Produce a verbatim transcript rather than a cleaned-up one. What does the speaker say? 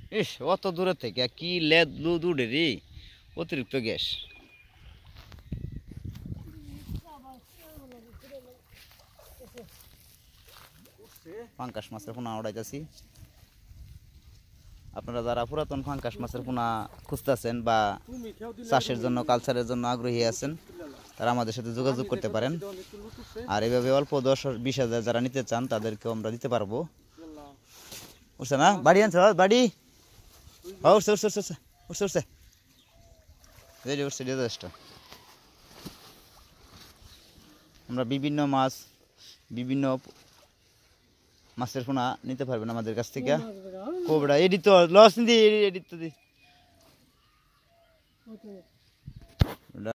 ইস অত দূরে থেকে কি লেদ লুদ উড়ে রে, অতিরিক্ত গ্যাস। পাঙ্কাশ মাছের পোনা উড়াইতেছি। আপনারা যারা পুরাতন পাঙ্কাশ মাছের পোনা খুঁজতেছেন বা চাষের জন্য কালচারের জন্য আগ্রহী আছেন তারা আমাদের সাথে যোগাযোগ করতে পারেন। আর এইভাবে অল্প দশ বিশ হাজার যারা নিতে চান তাদেরকেও আমরা দিতে পারবো। উঠছে না বাড়ি আনছ বাড়ি? উঠছে উঠছে উঠছে উঠছে উঠছে রেডি উঠছে যথেষ্ট। আমরা বিভিন্ন মাছ বিভিন্ন মাছের পোনা নিতে পারবেন আমাদের কাছ থেকে। কোবড়া এডি তো লস নি এডি তো দি